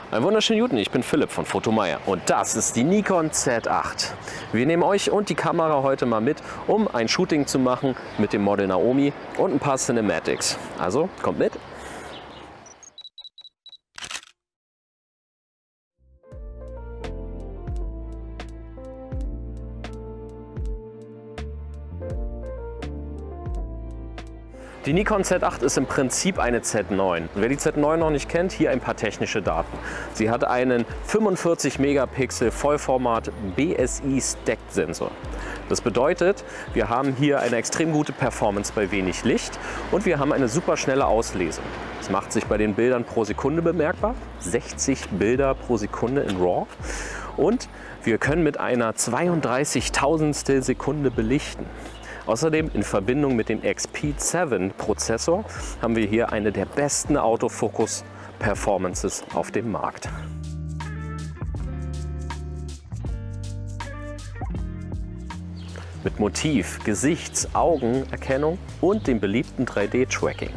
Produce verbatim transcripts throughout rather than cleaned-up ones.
Einen wunderschönen Guten, ich bin Philipp von Photomeier und das ist die Nikon Z acht. Wir nehmen euch und die Kamera heute mal mit, um ein Shooting zu machen mit dem Model Naomi und ein paar Cinematics. Also kommt mit! Die Nikon Z acht ist im Prinzip eine Z neun. Wer die Z neun noch nicht kennt, hier ein paar technische Daten. Sie hat einen fünfundvierzig Megapixel Vollformat B S I Stacked Sensor. Das bedeutet, wir haben hier eine extrem gute Performance bei wenig Licht und wir haben eine super schnelle Auslesung. Das macht sich bei den Bildern pro Sekunde bemerkbar. sechzig Bilder pro Sekunde in RAW. Und wir können mit einer zweiunddreißigtausendstel Sekunde belichten. Außerdem in Verbindung mit dem X P sieben Prozessor haben wir hier eine der besten Autofokus-Performances auf dem Markt. Mit Motiv-, Gesichts-, Augenerkennung und dem beliebten drei D-Tracking.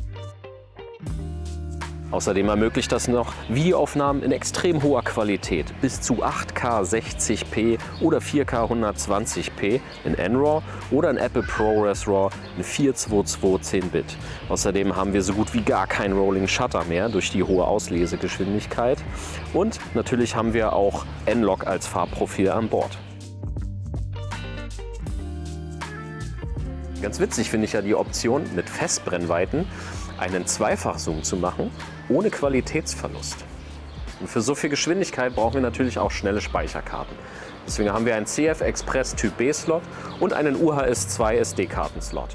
Außerdem ermöglicht das noch Videoaufnahmen in extrem hoher Qualität, bis zu acht K sechzig p oder vier K hundertzwanzig p in N RAW oder in Apple ProRes RAW in vier zwei zwei zehn Bit. Außerdem haben wir so gut wie gar kein Rolling Shutter mehr durch die hohe Auslesegeschwindigkeit und natürlich haben wir auch N-Log als Farbprofil an Bord. Ganz witzig finde ich ja die Option, mit Festbrennweiten einen Zweifachzoom zu machen, ohne Qualitätsverlust. Und für so viel Geschwindigkeit brauchen wir natürlich auch schnelle Speicherkarten. Deswegen haben wir einen C F Express Typ B Slot und einen U H S zwei S D-Karten-Slot.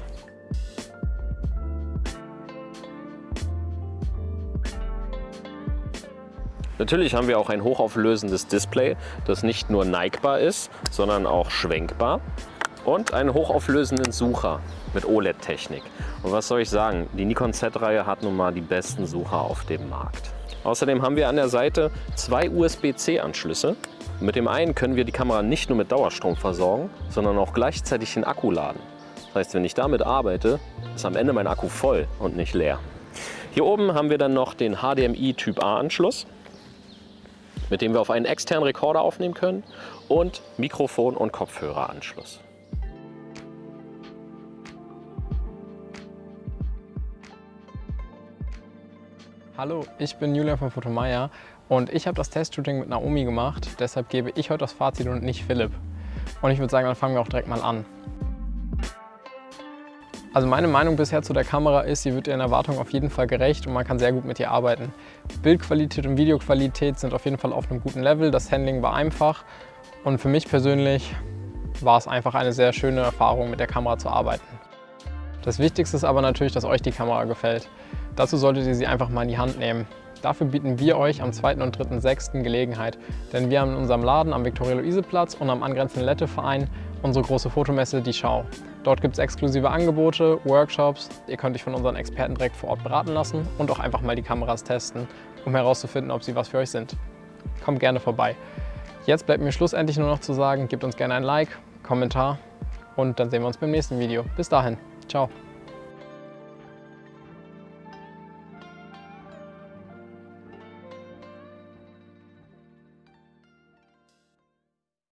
Natürlich haben wir auch ein hochauflösendes Display, das nicht nur neigbar ist, sondern auch schwenkbar. Und einen hochauflösenden Sucher mit O L E D-Technik. Und was soll ich sagen, die Nikon Z-Reihe hat nun mal die besten Sucher auf dem Markt. Außerdem haben wir an der Seite zwei U S B C-Anschlüsse. Mit dem einen können wir die Kamera nicht nur mit Dauerstrom versorgen, sondern auch gleichzeitig den Akku laden. Das heißt, wenn ich damit arbeite, ist am Ende mein Akku voll und nicht leer. Hier oben haben wir dann noch den H D M I Typ A-Anschluss, mit dem wir auf einen externen Rekorder aufnehmen können und Mikrofon- und Kopfhöreranschluss. Hallo, ich bin Julian von Photomeier und ich habe das Testshooting mit Naomi gemacht, deshalb gebe ich heute das Fazit und nicht Philipp. Und ich würde sagen, dann fangen wir auch direkt mal an. Also meine Meinung bisher zu der Kamera ist, sie wird ihren Erwartungen auf jeden Fall gerecht und man kann sehr gut mit ihr arbeiten. Bildqualität und Videoqualität sind auf jeden Fall auf einem guten Level, das Handling war einfach und für mich persönlich war es einfach eine sehr schöne Erfahrung, mit der Kamera zu arbeiten. Das Wichtigste ist aber natürlich, dass euch die Kamera gefällt. Dazu solltet ihr sie einfach mal in die Hand nehmen. Dafür bieten wir euch am zweiten und dritten sechsten Gelegenheit, denn wir haben in unserem Laden am Viktoria-Luise-Platz und am angrenzenden Letteverein unsere große Fotomesse Die Schau. Dort gibt es exklusive Angebote, Workshops, ihr könnt euch von unseren Experten direkt vor Ort beraten lassen und auch einfach mal die Kameras testen, um herauszufinden, ob sie was für euch sind. Kommt gerne vorbei. Jetzt bleibt mir schlussendlich nur noch zu sagen, gebt uns gerne ein Like, Kommentar und dann sehen wir uns beim nächsten Video. Bis dahin, ciao!